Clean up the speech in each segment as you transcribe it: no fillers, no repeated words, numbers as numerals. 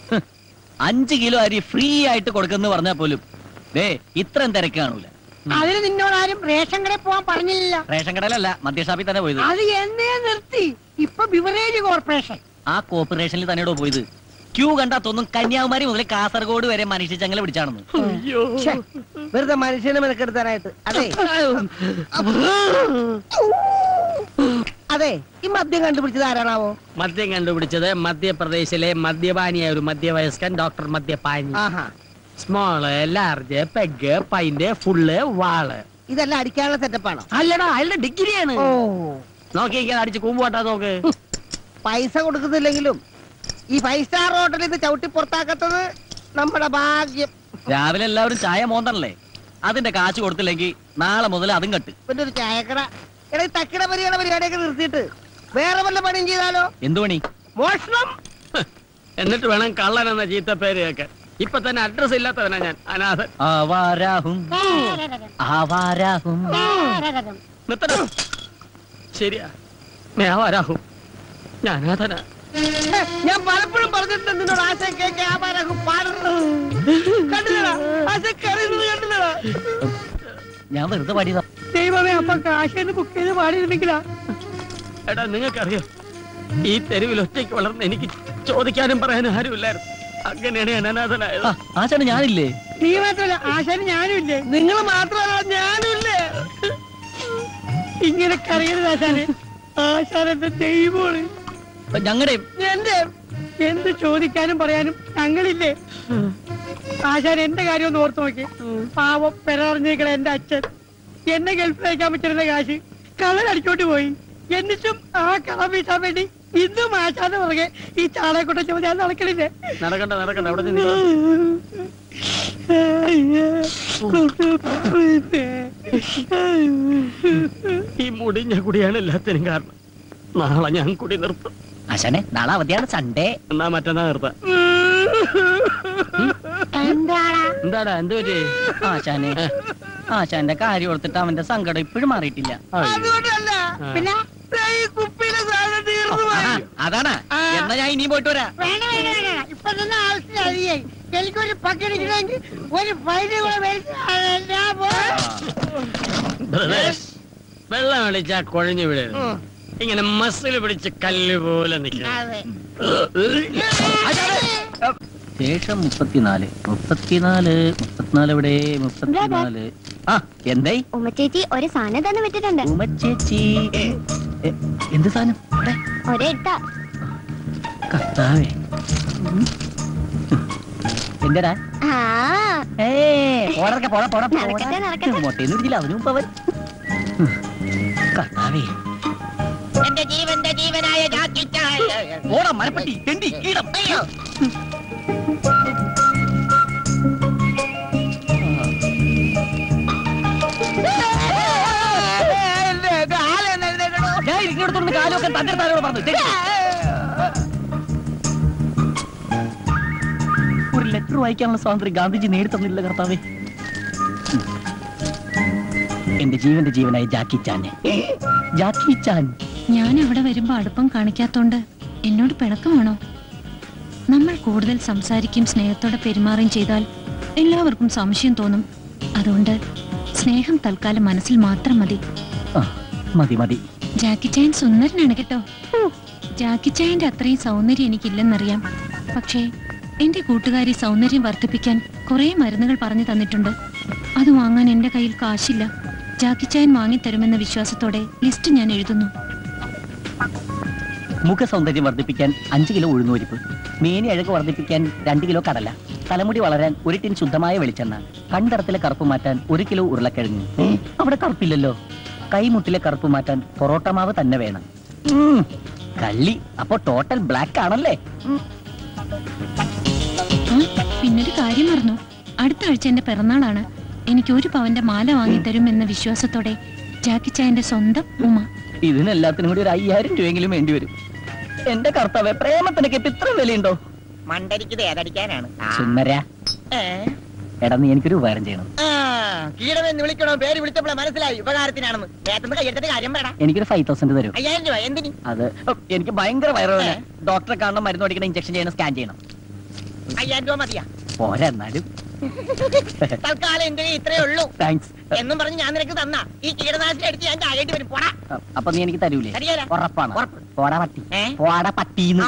5 kilo അരി free ആയിട്ട് കൊടുക്കുന്ന പറഞ്ഞാൽ പോലും ഇത്രയും തിരക്ക് കാണൂല. അതിന് നിന്നോടാരും റേഷൻ കടയിൽ പോവാൻ പറഞ്ഞില്ല. റേഷൻ കടയിലല്ല, മദ്യഷാപ്പിൽ തന്നെ പോയത്. അത് എന്നേ നിർത്തി. ഇപ്പൊ ബിവറേജ് കോർപ്പറേഷൻ. ആ കോർപ്പറേഷനിൽ തന്നെയോ പോയത്. ക്യൂ കണ്ടാ തോന്നും കന്യാകുമാരി മുതൽ കാസർഗോഡ് വരെ മനുഷ്യ ചങ്ങല പിടിച്ചാണെന്ന്. വെറുതെ മനുഷ്യനെ മെനക്കെടുത്താനായിട്ട്. അതെ അതെ, ഈ മദ്യം കണ്ടുപിടിച്ചത് ആരാണാവോ? മദ്യം കണ്ടുപിടിച്ചത് മധ്യപ്രദേശിലെ മദ്യപാനിയായ ഒരു മധ്യവയസ്കൻ ഡോക്ടർ മദ്യപാനി. Small, large, peg, pint, full, വാള്. ഇതെല്ലാം അടിക്കാനുള്ള സെറ്റപ്പാണോ? അല്ലടാ, അയാളുടെ ഡിഗ്രിയാണ്. നോക്കിയിരിക്കാൻ അടിച്ച് കൂമ്പുപോട്ടാ നോക്ക്. പൈസ കൊടുക്കുന്നില്ലെങ്കിലും ഈ 5 സ്റ്റാർ ഹോട്ടലിൽ നിന്ന് ചവിട്ടി പുറത്താക്കത്തത് നമ്മുടെ ഭാഗ്യം. രാവിലെ എല്ലാവരും ചായ മോന്തണല്ലേ, അതിന്റെ കാശ് കൊടുത്തില്ലെങ്കിൽ നാളെ മുതൽ അതും കട്ട്. പിന്നെ ഒരു ചായക്കട തക്കിട പരിപാടിയൊക്കെ നിർത്തിയിട്ട് വേറെ വല്ല പണിയും ചെയ്താലോ? എന്തു പണി? മോഷണം. എന്നിട്ട് വേണം കള്ളൻ എന്ന ചീത്ത പേര് കേൾക്കാൻ. ഇപ്പൊ തന്നെ അഡ്രസ് ഇല്ലാത്തവനാ ഞാൻ, അനാഥൻ. ശരിയാ, ആവാരാഹും ഞാൻ അനാഥനാ. ഞാൻ പലപ്പോഴും പറഞ്ഞിട്ടുണ്ട് നിന്നോട് ആശ കേക്ക് ആവാരാഹും പാടുന്നു. കണ്ടില്ലടാ, ആശ കറിയുന്നത് കണ്ടില്ലടാ. ഞാൻ വെറുതെ പാടിയതാ. ദൈവമേ, അപ്പൊ കാശിന് ബുക്ക് ചെയ്ത് പാടിയിരുന്നെങ്കിലാ. എടാ, നിങ്ങൾക്കറിയോ, ഈ തെരുവിൽ ഒറ്റയ്ക്ക് വളർന്ന് എനിക്ക് ചോദിക്കാനും പറയാനും ആരുമില്ലായിരുന്നു. അങ്ങനെയാണ് ഞാൻ അനാഥനായത്. ആശാന് ഞാനില്ലേ? നീ മാത്രമല്ല, ആശാന് ഞാനും ഇല്ലേ? നിങ്ങൾ മാത്രമല്ല, ഞാനും ഇല്ലേ? ഇങ്ങനെ കറിയരുത് ആശാന്. ആശാനെന്റെ ദൈവമാണ്. ഞങ്ങളുടെ എന്ത് ചോദിക്കാനും പറയാനും ഞങ്ങളില്ലേ? ആശാൻ എന്റെ കാര്യം ഒന്ന് ഓർത്ത് നോക്കി. പാവം പെരറിഞ്ഞേക്കണ എന്റെ അച്ഛൻ എന്നെ ഗൾഫിൽ അയക്കാൻ പറ്റുന്ന കാശ് കള്ളനടിച്ചോട്ട് പോയി. എന്നിട്ടും ആ കളം വീട്ടാൻ വേണ്ടി ഇന്നും ആശാന്റെ പുറകെ ഈ ചാളയെക്കൊണ്ട ചോദ്യം ഞാൻ നടക്കണില്ലേ? നടക്കണ്ട അവിടെ ഈ മുടിഞ്ഞ കുടിയാണ് എല്ലാത്തിനും കാരണം. നാളെ ഞാൻ കുടി നിർത്തും. ആശാനെ, നാളെ അവധിയാണ്, സൺഡേ. എന്നാ മറ്റന്നാ നിർത്താം. എന്താടാ, എന്ത് പറ്റി? ആശാനെ, ആശാന്റെ കാര്യം ഓർത്തിട്ട് അവന്റെ സങ്കടം ഇപ്പോഴും മാറിയിട്ടില്ല. പിന്നെ അതാണ്. എന്നാ ഞാൻ ഇനിയും പോയിട്ട് വരാം. ഇപ്പൊ തന്നെ ആവശ്യമായി. എനിക്കൊരു പക്കടിക്കണമെങ്കിൽ ഒരു ഫൈന് വെള്ളം അടിച്ചാ കുഴഞ്ഞു വീഴരുത്. ഇങ്ങനെ മസിൽ പിടിച്ച് കല്ല് പോലെ നിൽക്കണം. ശേഷം 34 ഇവിടെ 34. ആ, എന്തായി? ഉമ്മച്ചേച്ചി ഒരു സാധനം തന്നെ വിട്ടിട്ടുണ്ട്. ഉമ്മച്ചേച്ചി എന്ത് സാധനം? ഒരെടുത്ത കർത്താവേ, എന്റെടാ? മൊട്ടേന്ന് പിടിച്ചില്ല അവനും പവൻ. കർത്താവേ, എന്റെ ജീവന്റെ ജീവനായ ഓടാ മരപ്പട്ടി തെണ്ടി കീടം. ഞാൻ ഇരിക്കുന്നിടത്തോണ്ട് കാലൊക്കെ തന്റെ താരോട് പറഞ്ഞു. ഒരു ലെറ്റർ വായിക്കാനുള്ള സ്വാതന്ത്ര്യം ഗാന്ധിജി നേടിത്തന്നില്ല കർത്താവേ. എന്റെ ജീവന്റെ ജീവനായ ജാക്കി ചാൻ. ഞാൻ അവിടെ വരുമ്പോ അടുപ്പം കാണിക്കാത്തോണ്ട് എന്നോട് പിണക്കമാണോ? നമ്മൾ കൂടുതൽ സംസാരിക്കും സ്നേഹത്തോടെ പെരുമാറുകയും ചെയ്താൽ എല്ലാവർക്കും സംശയം തോന്നും. അതുകൊണ്ട് സ്നേഹം തൽക്കാലം മനസ്സിൽ മാത്രം മതി. മതി. ജാക്കി ചാൻ സുന്ദരനാണ് കേട്ടോ. ജാക്കി ചായന്റെ അത്രയും സൗന്ദര്യം എനിക്കില്ലെന്നറിയാം. പക്ഷേ എന്റെ കൂട്ടുകാരി സൗന്ദര്യം വർദ്ധിപ്പിക്കാൻ കുറെ മരുന്നുകൾ പറഞ്ഞു തന്നിട്ടുണ്ട്. അത് വാങ്ങാൻ എന്റെ കയ്യിൽ കാശില്ല. ജാക്കി ചാൻ വാങ്ങിത്തരുമെന്ന വിശ്വാസത്തോടെ ലിസ്റ്റ് ഞാൻ എഴുതുന്നു. മുഖ സൗന്ദര്യം വർദ്ധിപ്പിക്കാൻ 5 കിലോ ഉഴുന്നുപരിപ്പ്, മേനി അഴക് വർദ്ധിപ്പിക്കാൻ 2 കിലോ കടല, തലമുടി വളരാൻ 1 ടിൻ ശുദ്ധമായ വെളിച്ചെണ്ണ, കൺതറത്തിലെ കറുപ്പ് മാറ്റാൻ 1 കിലോ ഉരുളക്കിഴങ്ങ്. അവിടെ കറുപ്പില്ലല്ലോ. കൈമുട്ടിലെ കറുപ്പ് മാറ്റാൻ പൊറോട്ട മാവ് തന്നെ വേണം. കള്ളി, അപ്പൊ ടോട്ടൽ ബ്ലാക്ക് ആണല്ലേ? പിന്നൊരു കാര്യം മറന്നു. അടുത്ത ആഴ്ച എന്റെ പിറന്നാളാണ്. എനിക്ക് 1 പവന്റെ മാല വാങ്ങിത്തരും എന്ന വിശ്വാസത്തോടെ ജാക്കി ചായന്റെ സ്വന്തം ഉമ. ഇതിനെല്ലാത്തിനും കൂടി 5000 രൂപയെങ്കിലും വേണ്ടി വരും. എന്റെ കർത്താവേ, പ്രേമത്തിനൊക്കെ ഇപ്പൊ ഇത്രയും വിലയുണ്ടോ? മണ്ടരിക്കത് ഏതടിക്കാനാണ്? സുന്ദരാ, എടാ നീ എനിക്കൊരു ഉപകാരം ചെയ്യണം. കീടമെന്ന് വിളിക്കണോ? പേര് വിളിച്ചപ്പോഴേ മനസ്സിലായി ഉപകാരത്തിനാണെന്ന്. കയ്യെടുത്തിട്ട് കാര്യം പറയണം. എനിക്കൊരു 5000 തരും. 5000 രൂപ എന്തിന്? അത് എനിക്ക് ഭയങ്കര വയറുവേദന. ഡോക്ടറെ കാണണം, മരുന്ന് പഠിക്കണം, ഇഞ്ചക്ഷൻ ചെയ്യണം, സ്കാൻ ചെയ്യണം. 5000 രൂപ മതിയാ? പോരാ എന്നാലും. തൽക്കാലം എന്റെ ഇത്രേ ഉള്ളൂ താങ്ക്സ്. എന്നും പറഞ്ഞ് ഞാൻ നിനക്ക് തന്നാ ഈ കീടനാശിനി എടുത്ത് ഞാൻ ചാകേണ്ടി വരും. പോടാ. അപ്പൊ നീ എനിക്ക് തരൂലേ? തരികേല. ഉറപ്പാണ്. ഉറപ്പ്. പോടാ പട്ടി. ഏ? പോടാ പട്ടീന്ന്.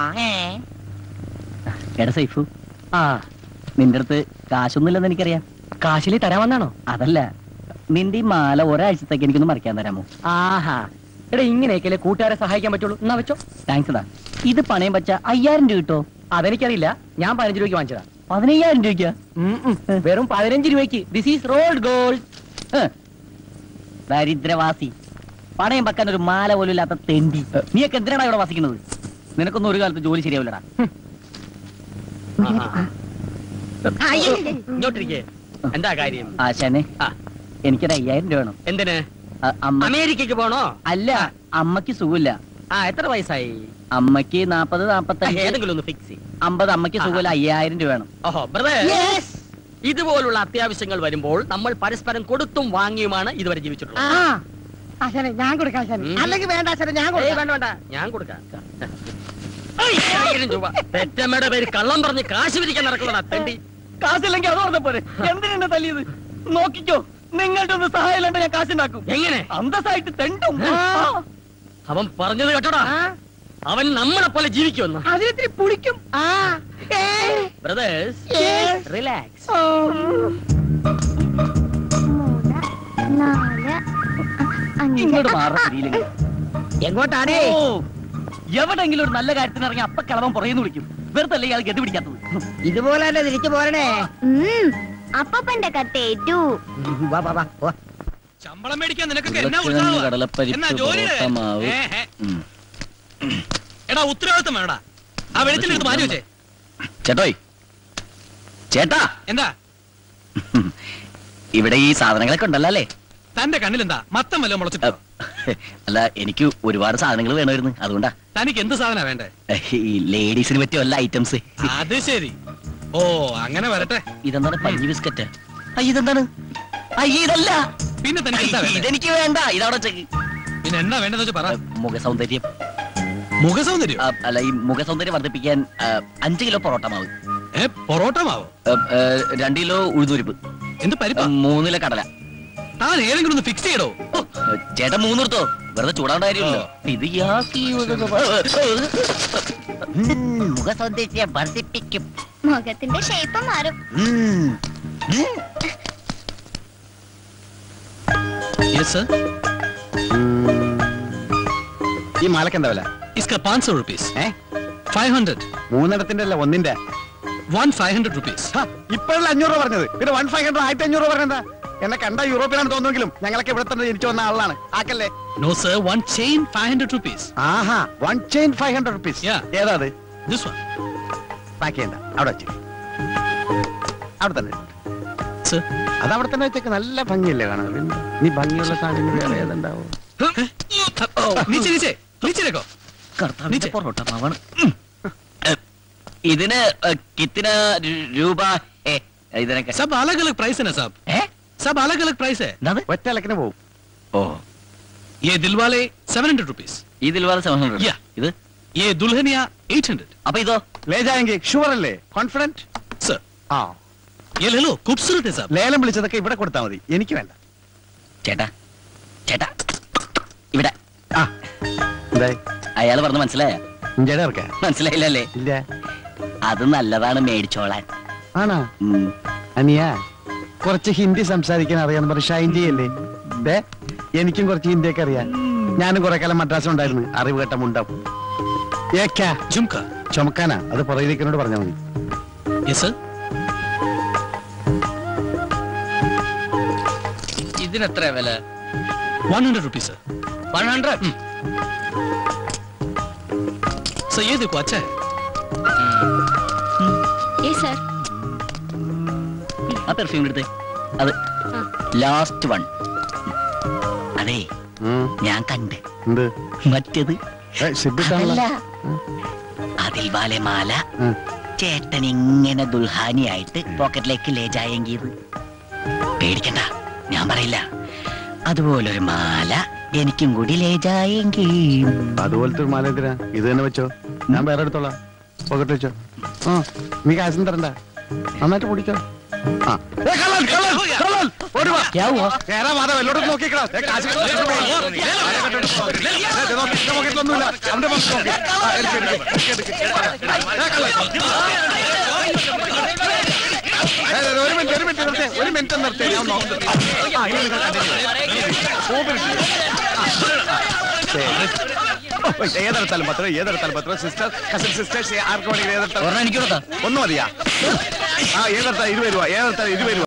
എടാ സൈഫു, ആ നിന്റെ അടുത്ത് കാശൊന്നുമില്ലെന്ന് എനിക്കറിയാം. കാശില് തരാമെന്നാണോ? അതല്ല, നിന്റെ ഈ മാല ഒരാഴ്ചത്തേക്ക് എനിക്കൊന്ന് മറിക്കാൻ തരാമോ? ആഹാ എടാ ഇങ്ങനെയൊക്കെയല്ലേ കൂട്ടുകാരെ സഹായിക്കാൻ പറ്റുള്ളൂ. എന്നാ വെച്ചോ. താങ്ക്സ് ഡാ. ഇത് പണയം വെച്ച 5000 രൂപ കിട്ടോ? അതെനിക്കറിയില്ല, ഞാൻ 15 രൂപയ്ക്ക് വാങ്ങിച്ചതാ. 15000 രൂപയ്ക്കാ? വെറും 15 രൂപയ്ക്ക്. This is rolled gold. ദരിദ്രവാസി, പണയം വെക്കാൻ ഒരു മാല പോലും ഇല്ലാത്ത തെണ്ടി. നീയൊക്കെ എന്തിനാണ് ഇവിടെ വസിക്കുന്നത്? നിനക്കൊന്നും ഒരു കാലത്ത് ജോലി ശരിയാവില്ലടാ. ഇങ്ങോട്ടിരിക്കേ. എന്താ കാര്യം? ആശാനെ, ആ. എനിക്കൊരു 5000 രൂപ വേണം. എന്തിന്? അമേരിക്കയ്ക്ക് പോണോ? അല്ല, അമ്മയ്ക്ക് സുഖമില്ല. എത്ര വയസ്സായി? അമ്മയ്ക്ക് 40, 45. ഏതെങ്കിലും ഒന്ന് ഫിക്സ് ചെയ്യും. 50. അമ്മയ്ക്ക് സുഖമില്ല. 5000 രൂപ വേണം. ഓഹോ ബ്രദർ, ഇതുപോലുള്ള അത്യാവശ്യങ്ങൾ വരുമ്പോൾ നമ്മൾ പരസ്പരം കൊടുത്തും വാങ്ങിയുമാണ് ഇതുവരെ ജീവിച്ചിട്ടുള്ളത്. ആശാനെ ഞാൻ കൊടുക്കാം ആശാനെ. അല്ലെങ്കിൽ വേണ്ട ആശാനെ, ഞാൻ വേണ്ട വേണ്ട, ഞാൻ കൊടുക്കാം. 5000 രൂപ. പെറ്റമ്മയുടെ പേര് കള്ളം പറഞ്ഞ് കാശ് പിരിക്കാൻ നടക്കുന്നതാ തെണ്ടി. കാശില്ലെങ്കിൽ അത് പറഞ്ഞ പോലെ എന്തിനാ തല്ലിയത്? നോക്കിക്കോ, നിങ്ങളുടെ ഒന്ന് സഹായം ഇല്ലാണ്ട് ഞാൻ കാശുണ്ടാക്കും. എങ്ങനെ? അന്തസ്സായിട്ട് തെണ്ടും. അവൻ പറഞ്ഞത് കേട്ടോടാ, അവൻ നമ്മളെ പോലെ ജീവിക്കുമെന്ന്. അതിനെത്തിരി പുളിക്കും. Brothers, relax. 3, 4, 5. ഇങ്ങോട്ട് മാറിയില്ലെങ്കിൽ എങ്ങോട്ടാണേ? എവിടെങ്കിലും ഒരു നല്ല കാര്യത്തിന് ഇറങ്ങി അപ്പ കിളവൻ പുറയുന്നു വിളിക്കും. വെറുതെ അല്ലേ ഇയാൾ ഗതി പിടിക്കാത്തത്? ഇതുപോലെ തന്നെ തിരിച്ചു പോരണേ. അപ്പന്റെ കത്തേറ്റു. വാ വാ വാ. ശമ്പളം മേടിക്കാൻ നിനക്കൊക്കെ എന്നാ ഉത്സാഹമാ? എന്നാ ജോലിയുടെ? എടാ ഉത്തരവാദിത്തം വേണടാ. ആ വെളിച്ചെടുത്ത് മാറ്റി വെച്ചേ. ചേട്ടോയ്, ചേട്ടാ, എന്താ ഇവിടെ ഈ സാധനങ്ങളൊക്കെ ഉണ്ടല്ലോ അല്ലേ? തന്റെ കണ്ണിലെന്താ മത്തം വല്ലതും മുളച്ചിട്ടോ? അല്ല, എനിക്ക് ഒരുപാട് സാധനങ്ങൾ വേണമായിരുന്നു, അതുകൊണ്ടാ. തനിക്ക് എന്ത് സാധന വേണ്ടേ? ഈ ലേഡീസിന് പറ്റിയ വല്ല ഐറ്റംസ്. അത് ശരി. ഓ അങ്ങനെ വരട്ടെ. ഇതെന്താണ് പഞ്ഞി ബിസ്ക്കറ്റ്? ഇതെന്താണ്? ഇതല്ല. പിന്നെ തനിക്ക് എന്താ വേണ്ടേ? ഇതെനിക്ക് വേണ്ട. ഇതവിടെ ചെക്ക്. പിന്നെ എന്നാ വേണ്ടെന്ന് വെച്ചാ പറ. മുഖസൗന്ദര്യം. മുഖസൗന്ദര്യം? അല്ല, ഈ മുഖസൗന്ദര്യം വർദ്ധിപ്പിക്കാൻ 5 കിലോ പൊറോട്ട മാവ്. പൊറോട്ട മാവോ? 2 കിലോ ഉഴുന്നുരിപ്പ്. എന്ത് പരിപ്പാ? 3 കിലോ കടല. താൻ ഏതെങ്കിലും ഒന്ന് ഫിക്സ് ചെയ്യടോ. ചേട്ടൻ 3 എടുത്തോ, വെറുതെ ചൂടാണ്ട കാര്യമില്ലല്ലോ. ഇത് മുഖസൗന്ദര്യം വർദ്ധിപ്പിക്കും. മുഖത്തിന്റെ ഷേപ്പ് മാറും. Yes sir. ഈ മാലക്ക് എന്താ വില? ഇസ്ക 500 rupees. 500. 3 അല്ല, 1 500 rupees. ഇപ്പോഴല്ല 500 രൂപ പറഞ്ഞത്. പിന്നെ 1500 1500 രൂപ പറഞ്ഞെന്താ? എന്നെ കണ്ട യൂറോപ്പിലാണ് തോന്നുമെങ്കിലും ഞങ്ങളൊക്കെ ഇവിടെ തന്നെ ജനിച്ചു വന്ന ആളാണ്. ആക്കല്ലേ? No sir, one chain 500 rupees. ആഹാ, 1 chain 500 rupees. ഏതാ അത്? This one. പാക്ക് ചെയ്യണ്ട, അവിടെ വെച്ച്. അവിടെ തന്നെ Sir. അത് അവിടെ തന്നെ വെച്ചേക്ക്. നല്ല ഭംഗിയല്ലേ കാണാൻ? നീ ഭംഗിയുള്ള സാധനം വേറെ ഏതുണ്ടാവും? നീച്ചേക്കോ. പൊറോട്ട മാവാണ്. ഇതിന് കിത്തിന രൂപ? ഇതിനൊക്കെ सब अलग अलग प्राइस है ना साहब. सब अलग अलग प्राइस है. ഒറ്റ ഇലക്കിന് പോവും. ഓ, ये दिलवाले 700 rupees. ഈ ദിൽവാല 700. Yeah. ഇത് ये दुल्हनिया 800. അപ്പൊ ഇതോ? ലേജായെങ്കിൽ ഷുവർ അല്ലേ? കോൺഫിഡന്റ്? Sir. ആ, ये ले लो, खूबसूरत है साहब. ലേലം വിളിച്ചതൊക്കെ ഇവിടെ കൊടുത്താൽ മതി, എനിക്ക് വേണ്ട. ചേട്ടാ, ചേട്ടാ, ഇവിടെ. ആ, എന്താ അയാൾ പറഞ്ഞ മനസ്സിലായ? ഇഞ്ചയുടെ ഇറക്ക? മനസ്സിലായില്ലല്ലേ? ഇല്ല. അത് നല്ലതാണ്, മേടിച്ചോളാൻ. ആണോ? അനിയ കുറച്ച് ഹിന്ദി സംസാരിക്കാൻ അറിയാന്ന് പറഞ്ഞ് ഷൈൻ ചെയ്യല്ലേ? എനിക്കും കുറച്ച് ഹിന്ദിയൊക്കെ അറിയാം. ഞാനും കുറെ കാലം മദ്രാസ് ഉണ്ടായിരുന്നു. അറിവ് കേട്ട മുണ്ടാവും. झुमका. ചുമക്കാനാ? അത് പുറകിലേക്കിനോട് പറഞ്ഞാൽ മതി. Yes sir. ഇതിനെത്ര വില? 100 rupees sir. 100. सर ये देखो, अच्छा है. Yes sir. ആ പെർഫ്യൂം എടുത്തേ. അത് ലാസ്റ്റ് വൺ. അതെ, ഞാൻ കണ്ട്. എന്ത്? മറ്റേത് സിദ്ധിട്ടാണല്ല. അതിൽ വാലെ മാല ചേട്ടൻ ഇങ്ങനെ ദുൽഹാനിയായിട്ട് പോക്കറ്റിലേക്ക് ലേജായെങ്കിൽ പേടിക്കണ്ട, ഞാൻ പറയില്ല. അതുപോലൊരു മാല എനിക്കും കൂടി ലേജായെങ്കിൽ. അതുപോലത്തെ ഒരു മാല എന്തിനാ? ഇത് തന്നെ വെച്ചോ, ഞാൻ വേറെ എടുത്തോളാം. പോക്കറ്റ് വെച്ചോ. നീ കാശും തരണ്ട, നന്നായിട്ട് കുടിക്കോ. ഒരു മിനിറ്റ് നിർത്തി. ഏതെടുത്താലും പത്രം സിസ്റ്റർ കസിൻ സിസ്റ്റേഴ്സ് ആർക്ക് വേണമെങ്കിൽ ഏതെടുത്താലും ഒന്നും മതിയാ. ഏതെടുത്താൽ 20 രൂപ.